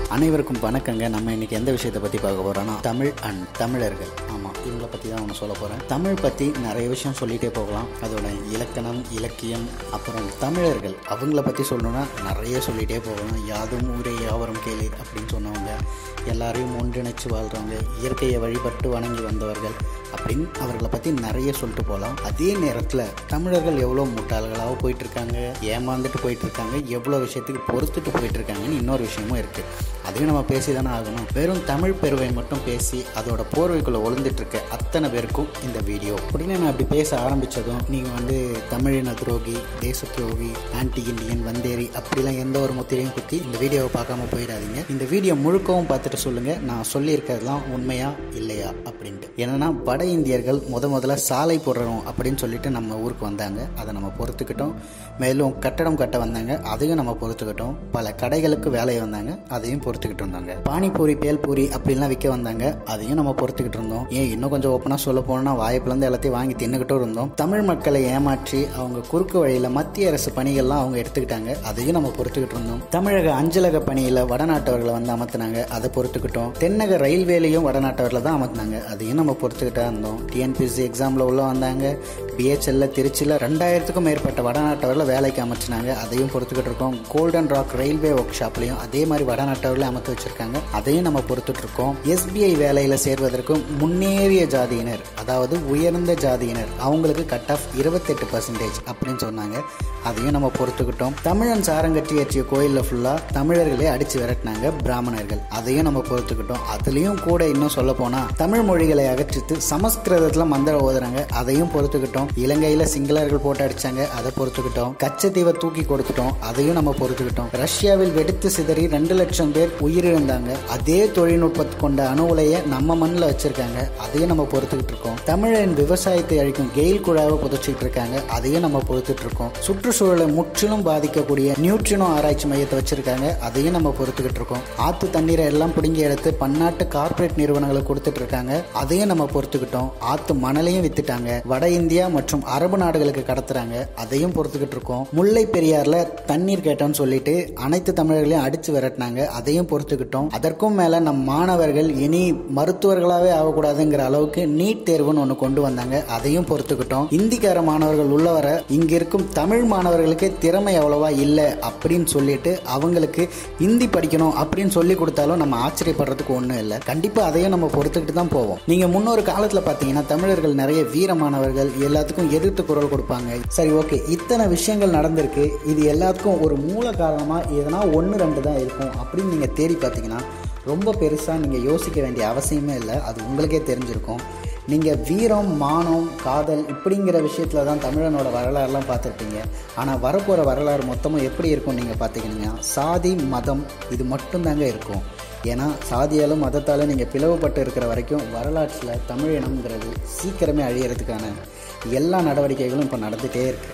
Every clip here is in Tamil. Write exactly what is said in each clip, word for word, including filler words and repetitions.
அனைவருக்கும் வணக்கங்க. நம்ம இன்னைக்கு எந்த விஷயத்தை பற்றி பார்க்க போகிறோன்னா தமிழ் அண்ட் தமிழர்கள். ஆமாம், இவங்களை பற்றி தான் ஒன்று சொல்ல போகிறேன். தமிழ் பற்றி நிறைய விஷயம் சொல்லிகிட்டே போகலாம். அதோட இலக்கணம், இலக்கியம், அப்புறம் தமிழர்கள் அவங்கள பற்றி சொல்லணுன்னா நிறைய சொல்லிகிட்டே போகலாம். யாதும் ஊரே யாவரும் கேளீர் அப்படின்னு சொன்னவங்க, எல்லாரையும் ஒன்றிணைச்சு வாழ்கிறவங்க, இயற்கையை வழிபட்டு வணங்கி வந்தவர்கள் அப்படின்னு அவர்களை பற்றி நிறைய சொல்லிட்டு போகலாம். அதே நேரத்தில் தமிழர்கள் எவ்வளோ முட்டாள்களாக போயிட்டுருக்காங்க, ஏமாந்துட்டு போயிட்டுருக்காங்க, எவ்வளோ விஷயத்துக்கு பொறுத்துட்டு போயிட்டுருக்காங்கன்னு இன்னொரு விஷயமும் இருக்குது. அதையும் நம்ம பேசி தானே ஆகணும். வெறும் தமிழ் பெருவை மட்டும் பேசி அதோட போர்வைக்குள்ளே ஒளிந்துட்டு இருக்க அத்தனை பேருக்கும் இந்த வீடியோ. அப்படின்னு நான் அப்படி பேச ஆரம்பித்ததும் நீங்கள் வந்து தமிழின துரோகி, தேச துரோகி, ஆன்டி இண்டியன், வந்தேரி அப்படிலாம் எந்த ஒரு முத்திரையும் குத்தி இந்த வீடியோவை பார்க்காம போயிடாதீங்க. இந்த வீடியோ முழுக்கவும் பார்த்துட்டு சொல்லுங்கள் நான் சொல்லியிருக்கிறதுலாம் உண்மையா இல்லையா அப்படின்ட்டு. ஏன்னா வட இந்தியர்கள் முத முதல்ல சாலை போடுறோம் அப்படின்னு சொல்லிட்டு நம்ம ஊருக்கு வந்தாங்க. அதை நம்ம பொறுத்துக்கிட்டோம். மேலும் கட்டடம் கட்ட வந்தாங்க, அதையும் நம்ம பொறுத்துக்கிட்டோம். பல கடைகளுக்கு வேலையை வந்தாங்க, அதையும் பொறுத்துக்கிட்டு இருந்தாங்க. பானிபூரி, பேல்பூரி அப்படின்லாம் விற்க வந்தாங்க, அதையும் நம்ம பொறுத்துக்கிட்டு இருந்தோம். ஏன் இன்னும் கொஞ்சம் ஓப்பனாக சொல்ல போனோம்னா வாய்ப்புலேருந்து எல்லாத்தையும் வாங்கி தின்னுக்கிட்டும் இருந்தோம். தமிழ் மக்களை ஏமாற்றி அவங்க குறுக்கு வழியில் மத்திய அரசு பணிகள்லாம் அவங்க எடுத்துக்கிட்டாங்க, அதையும் நம்ம பொறுத்துக்கிட்டு இருந்தோம். தமிழக அஞ்சலக பணியில் வடநாட்டவர்களை வந்து அமர்த்தினாங்க, அதை பொறுத்துக்கிட்டோம். தென்னக ரயில்வேலையும் வடநாட்டவர்களை தான் அமர்த்தினாங்க, அதையும் நம்ம பொறுத்துக்கிட்டா இருந்தோம். டிஎன்பிஎஸ்சி எக்ஸாமில் உள்ள வந்தாங்க. பிஹெச்எல்ல திருச்சியில் ரெண்டாயிரத்துக்கும் மேற்பட்ட வடநாட்டவர்களை வேலைக்கு அமைச்சினாங்க, அதையும் பொறுத்துக்கிட்டு இருக்கோம். கோல்டன் ராக் ரயில்வே ஒர்க் ஷாப்லையும் அதே மாதிரி வடநாட்டவர்களை அமைத்து வச்சிருக்காங்க, அதையும் நம்ம பொறுத்துட்டு இருக்கோம். எஸ்பிஐ வேலையில் சேர்வதற்கு முன்னேறிய ஜாதியினர், அதாவது உயர்ந்த ஜாதியினர், அவங்களுக்கு கட் ஆஃப் இருபத்தெட்டு பர்சன்டேஜ் அப்படின்னு சொன்னாங்க, அதையும் நம்ம பொறுத்துக்கிட்டோம். தமிழன் சாரங்கட்டி ஏற்றிய கோயிலில் ஃபுல்லாக தமிழர்களே அடித்து விரட்டினாங்க பிராமணர்கள், அதையும் நம்ம பொறுத்துக்கிட்டோம். அதுலேயும் கூட இன்னும் சொல்ல போனால் தமிழ் மொழிகளை அகற்றித்து சமஸ்கிருதத்தில் மந்திரம் ஓதுறாங்க, அதையும் பொறுத்துக்கிட்டோம். இலங்கையில் சிங்களர்கள் போட்டு அடிச்சாங்க, அதை பொறுத்துக்கிட்டோம். கச்சத்தீவை தூக்கி கொடுத்துட்டோம், அதையும் நம்ம பொறுத்துக்கிட்டோம். ரஷ்யாவில் வெடித்து சிதறி ரெண்டு லட்சம் பேர் உயிரிழந்தாங்க, அதே தொழில்நுட்பத்தை கொண்ட அணு உலையை நம்ம மண்ணில் வச்சிருக்காங்க, அதையும் நம்ம பொறுத்துக்கிட்டு இருக்கோம். தமிழின் விவசாயத்தை அழிக்கும் கெயில் குழாவை புதைச்சிட்டு இருக்காங்க, அதையும் நம்ம பொறுத்துட்டு இருக்கோம். சுற்றுச்சூழலை முற்றிலும் பாதிக்கக்கூடிய நியூட்ரினோ ஆராய்ச்சி மையத்தை வச்சிருக்காங்க, அதையும் நம்ம பொறுத்துக்கிட்டு இருக்கோம். ஆத்து தண்ணீரை எல்லாம் பிடுங்கி எடுத்து பன்னாட்டு கார்பரேட் நிறுவனங்களுக்கு கொடுத்துட்டு இருக்காங்க, அதையும் நம்ம பொறுத்துக்கிட்டோம். ஆத்து மணலையும் வித்துட்டாங்க, வட இந்தியா மற்றும் அரபு நாடுகளுக்கு கடத்துறாங்க, அதையும் பொறுத்துக்கிட்டு இருக்கோம். முல்லை பெரியார்ல தண்ணீர் கேட்டோம்னு சொல்லிட்டு அனைத்து தமிழர்களையும் அடிச்சு விரட்டினாங்க, அதையும் பொறுத்துக்கிட்டோம். அதற்கும் மேல நம் மாணவர்கள் இனி மருத்துவர்களாவே ஆகக்கூடாதுங்கிற அளவுக்கு நீட் தேர்வுன்னு ஒன்று கொண்டு வந்தாங்க, அதையும் பொறுத்துக்கிட்டோம். இந்திக்கார மாணவர்கள் உள்ள வர இங்க இருக்கும் தமிழ் மாணவர்களுக்கு திறமை எவ்வளவா இல்லை அப்படின்னு சொல்லிட்டு அவங்களுக்கு ஹிந்தி படிக்கணும் அப்படின்னு சொல்லி கொடுத்தாலும் நம்ம ஆச்சரியப்படுறதுக்கு ஒன்றும் இல்லை. கண்டிப்பா அதையும் நம்ம பொறுத்துக்கிட்டு தான் போவோம். நீங்க முன்னொரு காலத்துல பாத்தீங்கன்னா தமிழர்கள் நிறைய வீரமானவர்கள், எல்லாத்துக்கும் எதிர்த்து குரல் கொடுப்பாங்க. சரி, ஓகே, இத்தனை விஷயங்கள் நடந்திருக்கு, இது எல்லாத்துக்கும் ஒரு மூல காரணமா எதனா ஒன்று ரெண்டு தான் இருக்கும் அப்படின்னு நீங்க தேடி பார்த்தீங்கன்னா ரொம்ப பெருசாக நீங்கள் யோசிக்க வேண்டிய அவசியமே இல்லை, அது உங்களுக்கே தெரிஞ்சிருக்கும். நீங்கள் வீரம், மானம், காதல் இப்படிங்கிற விஷயத்தில் தான் தமிழனோட வரலாறுலாம் பார்த்துருப்பீங்க. ஆனால் வரப்போகிற வரலாறு மொத்தமும் எப்படி இருக்கும் நீங்கள் பார்த்துக்கிட்டீங்கன்னா சாதி, மதம் இது மட்டும்தாங்க இருக்கும். ஏன்னா சாதியாலும் மதத்தாலும் நீங்கள் பிளவுபட்டு இருக்கிற வரைக்கும் வரலாற்றில் தமிழ் இனம்ங்கிறது சீக்கிரமே அழியறதுக்கான எல்லா நடவடிக்கைகளும் இப்போ நடந்துகிட்டே இருக்குது.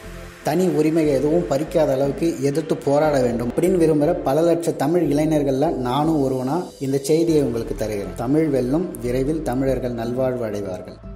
தனி உரிமையை எதுவும் பறிக்காத அளவுக்கு எதிர்த்து போராட வேண்டும் அப்படின்னு விரும்புகிற பல லட்ச தமிழ் இளைஞர்களில் நானும் ஒருவனா இந்த செய்தியை உங்களுக்கு தருகிறேன். தமிழ் வெல்லும், விரைவில் தமிழர்கள் நல்வாழ்வு அடைவார்கள்.